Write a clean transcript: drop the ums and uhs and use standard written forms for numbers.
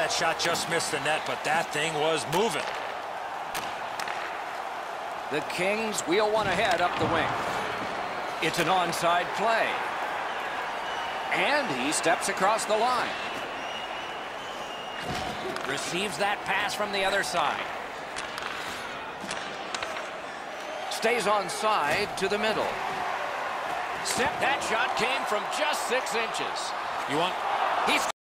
that shot just missed the net, but that thing was moving. The Kings wheel one ahead up the wing. It's an onside play. And he steps across the line. Receives that pass from the other side. Stays onside to the middle. That shot came from just 6 inches. You want... He's